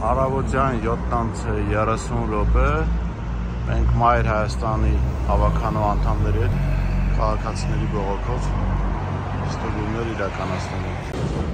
Առավոտյան 7:30 րոպե մենք Մայր Հայաստանի հավաքանու անդամների հետ քաղաքացիների բողոքով ստուգումներ իրականացնում ենք։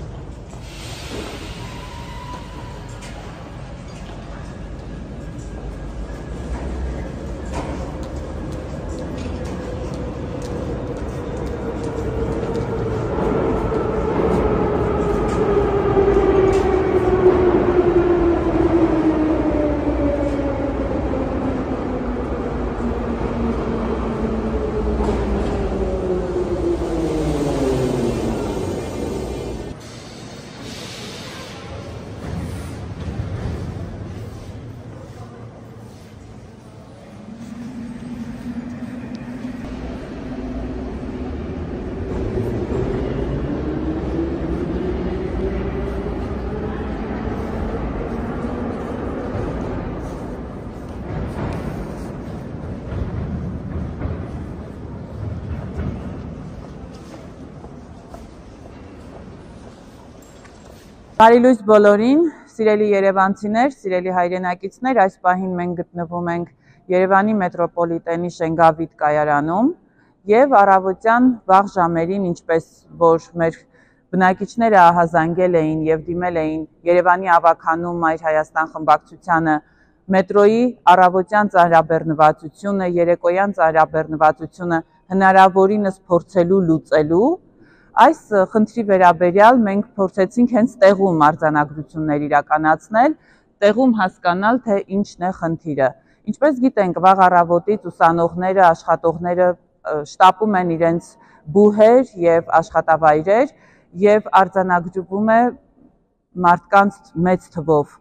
Բարի լույս բոլորին, սիրելի երևանցիներ, սիրելի հայրենակիցներ, այս պահին մենք գտնվում ենք Երևանի մետրոպոլիտենի Շենգավիթ կայարանում եւ առավոտյան վաղ ժամերին, ինչպես որ մեր բնակիչները ահազանգել էին եւ դիմել էին Երևանի ավականու Մայր Հայաստան խմբակցությանը մետրոյի առավոտյան ծանրաբեռնվածությունը, երեկոյան ծանրաբեռնվածությունը հնարավորինս փորձելու լուծելու Այս խնդրի վերաբերյալ մենք փորձեցինք հենց տեղում արձանագրություններ իրականացնել, տեղում հասկանալ, թե ինչն է խնդիրը։ Ինչպես գիտենք, վաղ առավոտից ուսանողները, աշխատողները շտապում են իրենց բուհեր եւ աշխատավայրեր եւ արձանագրվում է մարդկանց մեծ թվով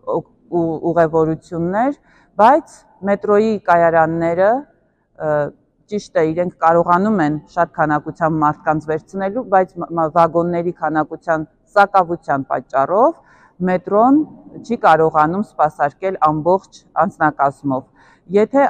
ուղևորություններ, բայց մետրոյի կայարանները Ճիշտ է, իրենք կարողանում են շատ քանակությամբ մարդկանց վերցնելու, բայց վագոնների քանակության սակավության պատճառով մետրոն չի կարողանում սպասարկել ամբողջ անձնակազմով։ Եթե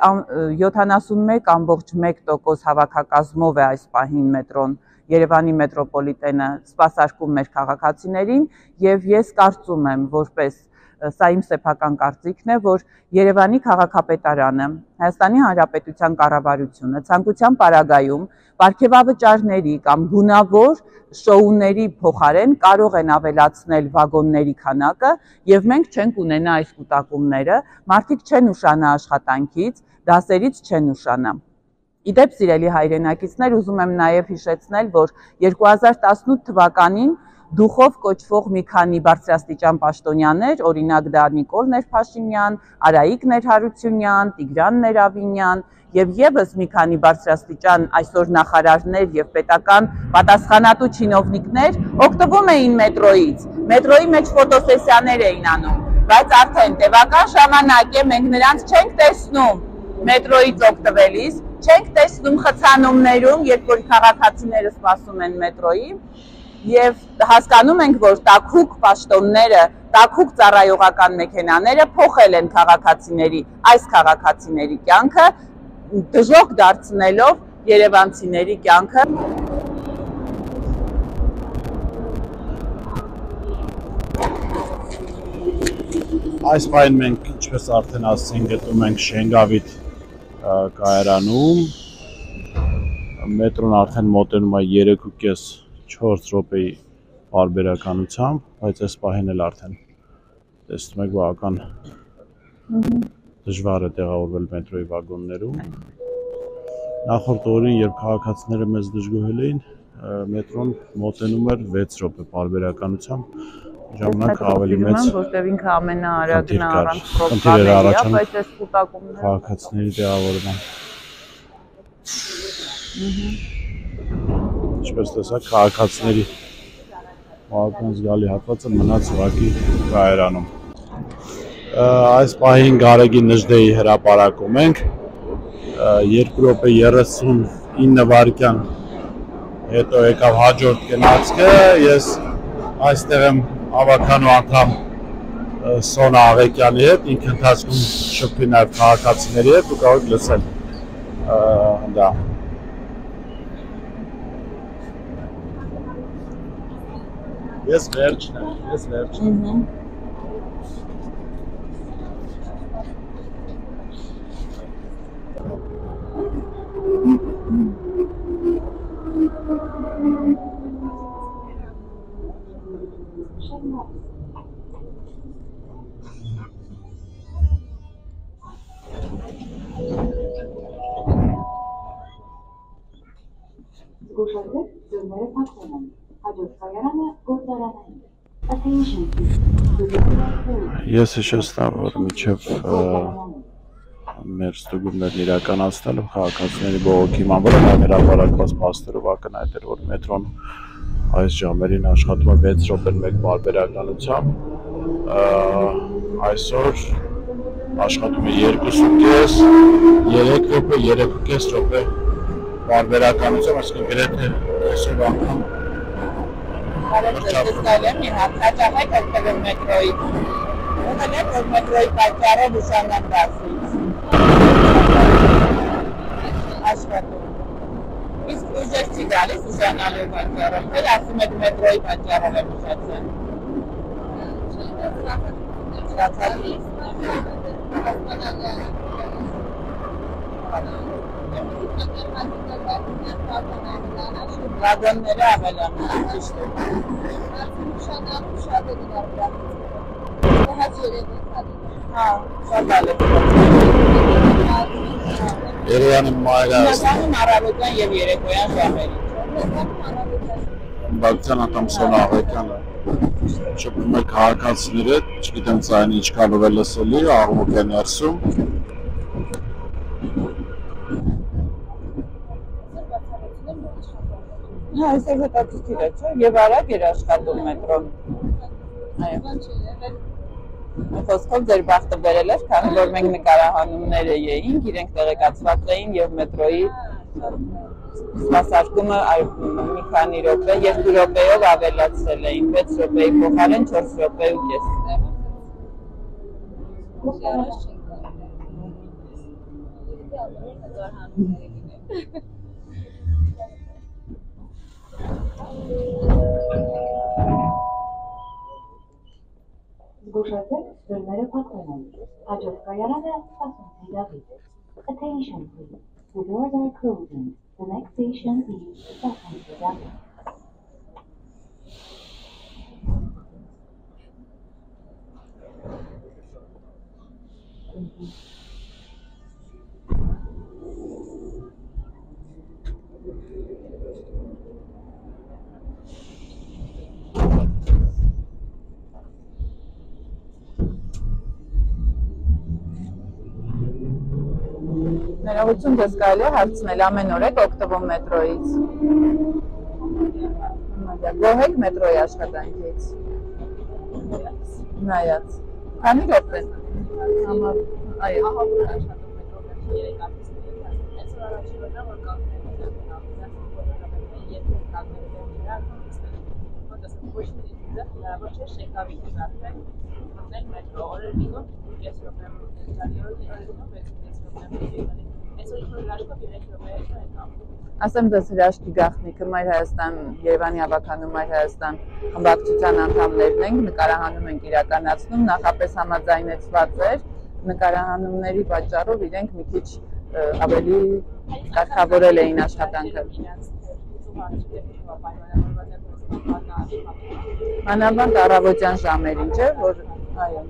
71.1% հավաքակազմով է այս պահին մետրոն, Երևանի մետրոպոլիտենը սպասարկում մեր քաղաքացիներին, եւ ես կարծում եմ, որպես Սա իմ սեփական կարծիքն է, որ Երևանի քաղաքապետարանը, Հայաստանի Հանրապետության կառավարությունը ցանկության պարագայում պարգևավճարների կամ գունավոր շոուների փոխարեն կարող են ավելացնել վագոնների քանակը եւ մենք չենք ունենա այս կուտակումները, մարդիկ չեն ուշանա աշխատանքից, դասերից չեն ուշանա։ Իդեպ սիրելի հայրենակիցներ, ուզում եմ նաեւ հիշեցնել, որ 2018 թվականին Դուխով կոչվող մի քանի բարձրաստիճան պաշտոնյաներ, օրինակ դա Նիկոլ Ներփաշինյան, Արայիկ Ներհարությունյան, Տիգրան Ներավինյան եւ եւս մի քանի բարձրաստիճան այսօր նախարարներ եւ պետական պատասխանատու չինովնիկներ օգտվում էին մետրոյից։ Մետրոյի մեջ ֆոտոսեսիաներ էին անում, բայց արդեն տևական ժամանակ է մենք նրանց չենք տեսնում մետրոյից օգտվելիս, չենք տեսնում խցանումներում, երբ որ քաղաքացիները սպասում են մետրոյի Եվ հասկանում ենք, որ տաքուկ պաշտոնները, տաքուկ ծառայողական մեքենաները փոխել են այս քաղաքացիների կյանքը, դժոխք դարձնելով երևանցիների կյանքը։ Այս պահին մենք, ինչպես արդեն ասացինք, գտնվում ենք Շենգավիթ կայարանում, մետրոն արդեն մոտենում է 3.5-4 րոպեի պարբերականությամբ, բայց այս պահին էլ արդեն տեսնում եք բավական դժվար է տեղավորվել մետրոյի վագոններում։ Նախորդ օրին, երբ քաղաքացիները մեզ դժգոհել էին, մետրոն մոտենում էր 6 րոպե պարբերականությամբ, ժամանակ ավելի մեծ որտեղ ինքը ամենաարագն առանց պրոբլեմների, բայց այս կուտակումները քաղաքացիների տեղավորման։ Ինչպես տեսակ, քաղաքացիների բավական զգալի հատվածը մնաց ուղղակի կայարանում։ Այս պահին Գարեգին Նժդեի հրապարակում ենք, 2 րոպե 39 վայրկյան հետո եկավ հաջորդ գնացքը, ես այստեղ եմ ավականու անդամ Սոնա Աղեկյանի հետ, ինքը ընթացքում շփվի նաև քաղաքացիների հետ, ու կարող եք լսել դա։ Ես վերջն եմ։ Զգուշացեք ձեռները փակվեն։ Հաջորդ կայարանը գործարանային է։ Attention please. Ես հիշեցնեմ, որ մինչև մեր ստուգումներն իրականացնելով քաղաքացիների բողոքի ման վրա հրապարակված փաստերով ակնհայտ էր, որ մետրոն այս ժամերին աշխատում է 6 րոպեն 1 պարբերականությամբ, այսօր աշխատում է 2.5, 3 րոպե, 3.5 րոպե պարբերականությամբ, այսինքն գրեթե այսօր անգամ Բարեկացել եմ հաճախակ օգտվել մետրոյի։ Ուղղակի որ մետրոյի պատճառը դժանացած։ Աշխատում։ Իսկ ուժեր չի գալիս ուժանալու պատճառը, թե ասում եք մետրոյի պատճառը է ուժացել։ Վագոնները ավելանում են, ճիշտ է։ Հա, շատ ալեկ։ Երևանի Հիմնականում առավոտյան և երեկոյան ժամերին։ Բակցյան ատամ Սոնա Աղեկյանը շփվում է քաղաքացիների հետ, չգիտեմ ձայնը ինչքանով է լսելի, աղմուկ է ներսում։ Հա, այսօր հետաքրքիր է, չէ՞, և արագ էր աշխատում մետրոն։ Խոսքով ձեր բախտը բերել էր, քանի որ մենք նկարահանումներ էինք, իրենք տեղեկացված էին և մետրոյի սպասարկումը մի քանի րոպե, 2 րոպեով ավելացրել էին, 6 րոպեի փոխարեն 4 րոպե ու կես։ Զգուշացեք ձեռները փակվեն։ Հաջորդ կայարանը Սպասումցի Դավիթ։ Attention please. The doors are closing. The next station is Սպասումցի Դավիթ. Ներողություն ձեզ կարելի է հարցնել ամեն օր եք օգտվում մետրոյից։ Գոհ եք մետրոյի աշխատանքից։ Նայած։ Քանի րոպե։ Այո։ Ասեմ ձեզ հրաշքի գաղտնիքը Մայր Հայաստան, Երևանի ավագանում Մայր Հայաստան խմբակցության անդամներն ենք, նկարահանում ենք իրականացնում, նախապես համաձայնեցված էր, նկարահանումների պատճառով իրենք մի քիչ ավելի կարգավորել էին աշխատանքը։ Մանավանդ առավոտյան ժամերին, չէ՞, որ այո։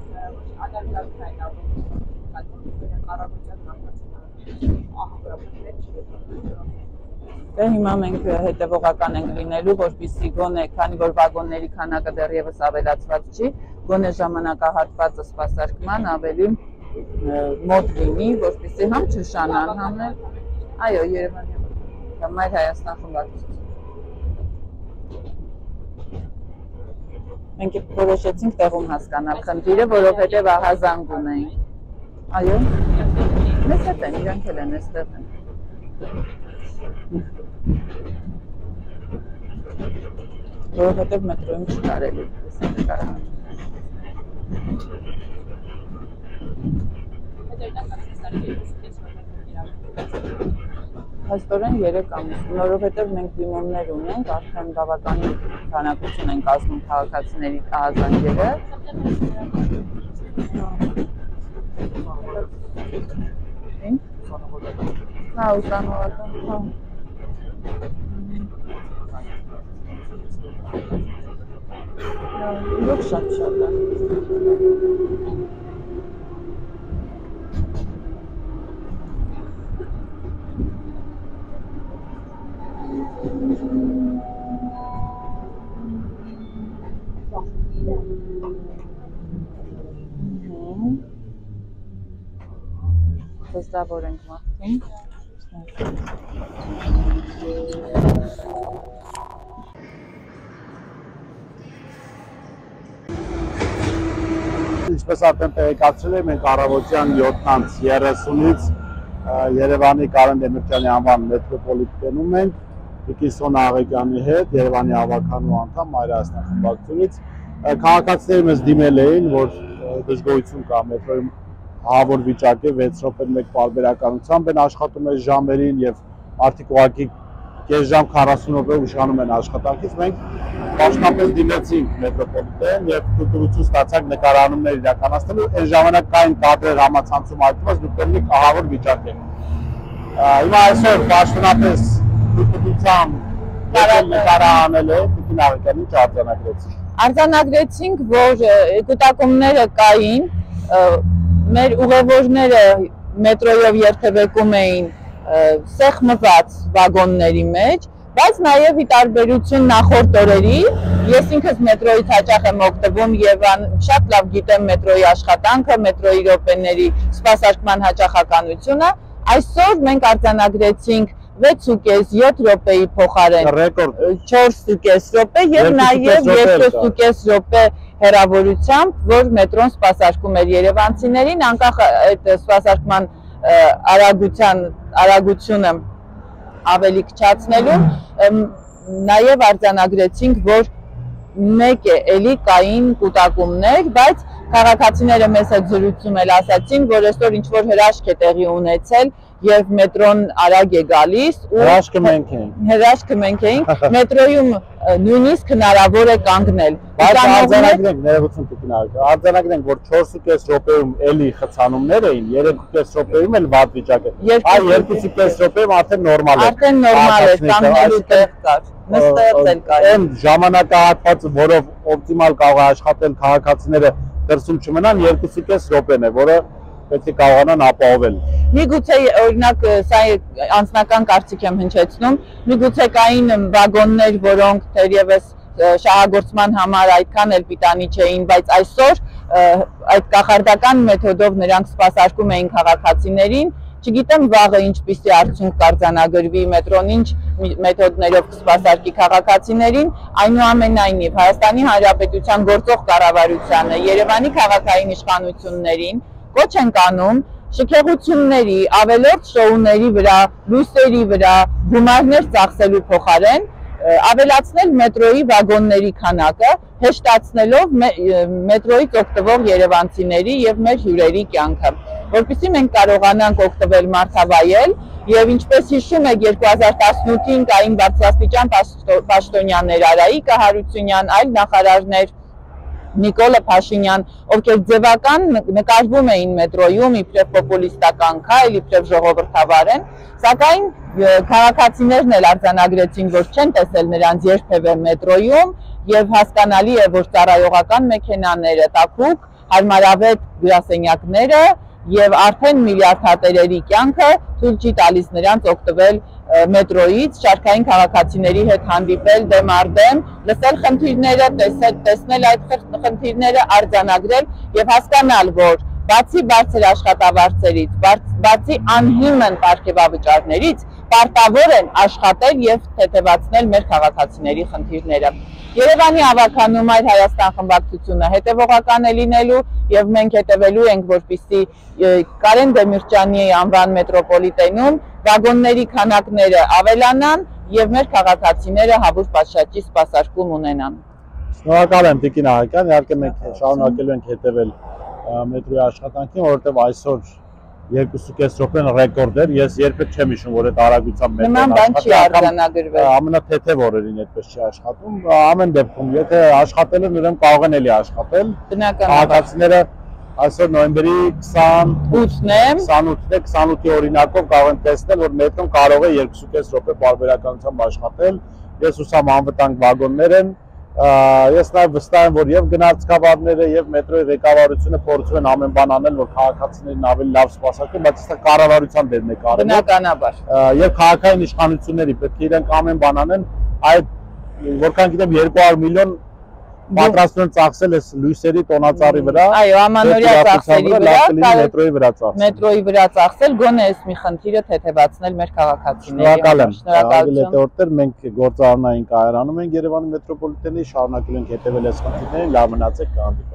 Դե հիմա մենք հետևողական ենք լինելու, որպեսզի գոնե, քանի որ վագոնների քանակը դեռևս ավելացված չի, գոնե ժամանակահատվածը սպասարկման ավելի մոտ լինի, որպեսզի համ չշանան, համ էլ այո, Երևանի Մայր Հայաստան խմբակցություն։ Մենք որոշեցինք տեղում հասկանալ խնդիրը, որովհետև ահազանգ ունեին։ Այո։ Մեզ հետ են, իրանք էլ են այստեղ են։ Որովհետև մետրոյում չկարելի տեսեք նկարահանել։ Հաստորեն 3 ամիս, որովհետև մենք դիմումներ ունենք, արդեն բավականին քանակություն են կազմում քաղաքացիների ահազանգերը։ Հա, ուսանողական, հա։ Yok շատ։ Տեստավոր ենք մաղթում։ Ինչպես արդեն տեղեկացրել եմ, մենք առավոտյան 7:30-ից Երևանի Կարեն Դեմիրճյանի անվան մետրոպոլիտենում ենք Տիկին Աղեկյանի հետ, Երևանի հավաքանու անդամ Մայրահասնան խմբակցությունից։ Քաղաքացիները մեզ դիմել էին, որ դժգոհություն կա մետրոյում ահավոր վիճակ է 6 րոպե մեկ պարբերականությամբ են աշխատում այս ժամերին եւ արդյոք ուղղակի կես ժամ 40 րոպե ուշանում են աշխատանքից։ Մենք պաշտոնապես դիմեցինք մետրոպոլիտեն եւ թույլտվություն ստացանք նկարանումներ իրականացնելու։ Այս ժամանակ կային կադրեր համացանցում այդպես դուք եք ահավոր վիճակ է։ Հիմա այսօր պաշտոնապես թույլտվությամբ նկարանել է Տիկին Աղեկյանին արձանագրեցինք։ Արձանագրեցինք, որ կուտակումները կային, մեր ուղևորները մետրոյով երթևեկում էին սեղմված վագոնների մեջ, բայց նաև ի տարբերություն նախորդ օրերի, ես ինքս մետրոյից հաճախ եմ օգտվում եւ շատ լավ գիտեմ մետրոյի աշխատանքը, մետրոյի րոպեների սպասարկման հաճախականությունը, այսօր մենք արձանագրեցինք 6.5-7 րոպեի փոխարեն 4.5 րոպե եւ նաեւ 2.5 րոպե հեռավորությամբ, որ մետրոն սպասարկում էր երևանցիներին, անկախ այդ սպասարկման արագությունը ավելի քչացնելու, նաեւ արձանագրեցինք, որ մեկ է էլի կային կուտակումներ, բայց քաղաքացիները մեզ հետ զրույցում էլ ասացին, որ այսօր ինչ-որ հրաշք է տեղի ունեցել եւ մետրոն արագ է գալիս ու հրաշքը մենք էինք մետրոյում նույնիսկ հնարավոր է կանգնել։ Բայց արձանագրենք, ներողություն Տիկին Աղեկյան, արձանագրենք, որ 4.5 րոպեում էլի խցանումներ էին, 3.5 րոպեում էլ վատ վիճակ է։ Այ 2.5 րոպեում արդեն նորմալ է։ Արդեն նորմալ է, կանգնելու տեղ կար, նստած էլ կար։ Այն ժամանակահատվածը, որով օպտիմալ կարող է աշխատել քաղաքացիները դրսում չմնան, 2.5 րոպեն է, որը պետք է կարողանան ապահովել։ Միգուցե օրինակ սա անձնական կարծիք եմ հնչեցնում, միգուցե կային վագոններ, որոնք թերևս շահագործման համար այդքան էլ պիտանի չէին, բայց այսօր այդ կախարդական մեթոդով նրանք սպասարկում էին քաղաքացիներին, չգիտեմ վաղը ինչպիսի արդյունք կարձանագրվի մետրոն ինչ մեթոդներով կսպասարկի քաղաքացիներին, այնուամենայնիվ Հայաստանի Հանրապետության գործող կառավարությանը, Երևանի քաղաքային իշխանություններին կոչ ենք անում շքեղությունների, ավելորդ շոուների վրա, լույսերի վրա գումարներ ծախսելու փոխարեն ավելացնել մետրոյի վագոնների քանակը, հեշտացնելով մետրոյից օգտվող երևանցիների եւ մեր հյուրերի կյանքը, որպեսզի մենք կարողանանք օգտվել մարդավայել եւ ինչպես հիշում եք 2018-ին կային բարձրաստիճան պաշտոնյաներ Արայիկը Հարությունյան, այլ նախարարներ Նիկոլը Փաշինյան, ովքեր ձևական նկարվում էին մետրոյում իբրև պոպուլիստական քայլ, իբրև ժողովրդավար են, սակայն քաղաքացիներն էլ արձանագրեցին, որ չեն տեսել նրանց երբևէ մետրոյում եւ հասկանալի է, որ ծառայողական մեքենաները, տաքուկ, հարմարավետ գրասենյակները եւ արդեն միլիարդ հատերերի կյանքը թույլ չի տալիս նրանց օգտվել մետրոյից, շարքային քաղաքացիների հետ հանդիպել դեմ առ դեմ, լսել խնդիրները, տեսնել այդ խնդիրները, արձանագրել եւ հասկանալ, որ բացի բարձր աշխատավարձերից, բացի անհիմն պարգևավճարներից, պարտավոր են աշխատել եւ թեթևացնել մեր քաղաքացիների խնդիրները։ Երևանի հավաքանում այլ Հայաստան խմբակցությունը հետևողական է լինելու եւ մենք հետևելու ենք, որպեսզի Կարեն Դեմիրճյանի անվան մետրոպոլիտենում վագոնների քանակները ավելանան եւ մեր քաղաքացիները հավուր պատշաճի սպասարկում ունենան։ Շնորհակալ եմ Տիկին Աղեկյան, իհարկե մենք շարունակելու ենք հետևել մետրոյի աշխատանքին, որովհետեւ այսօր 2.5 րոպեն ռեկորդ էր, ես երբեք չեմ հիշում, որ այդ արագությամբ մետրոն աշխատել, ամենաթեթև օրերին այդպես չի աշխատում, ամեն դեպքում, եթե աշխատել են, ուրեմն կարող են էլի աշխատել։ Քաղաքացիները այսօր նոյեմբերի 28-ն է, 28-ի օրինակով կարող են տեսնել, որ մետրոն կարող է 2.5 րոպե պարբերականությամբ աշխատել։ Ես հուսամ անվտանգ վագոններ են, Ես նաև վստահ եմ, որ եւ գնացքավարները եւ մետրոյի ղեկավարությունը փորձում են ամեն բան անել, որ քաղաքացիներին ավելի լավ սպասարկեն, բայց դա կառավարության դերն է կարևոր։ Բնականաբար։ Եվ քաղաքային իշխանությունների պետք է իրենք ամեն բան անեն, այդ որքան գիտեմ 200 միլիոն պատրաստում են ծախսել այս լույսերի տոնածառի վրա։ Այո, ամանորյա ծախսերի վրա, մետրոյի վրա ծախսել։ Մետրոյի վրա ծախսել, գոնե այս մի խնդիրը թեթևացնել մեր քաղաքացիների։ Շնորհակալ եմ։ Շնորհակալություն։ Մենք գործարանային կայարանում ենք Երևանի մետրոպոլիտենի, շարունակել ենք հետևել այս խնդիրներին, լավ մնացեք, կհանդիպենք։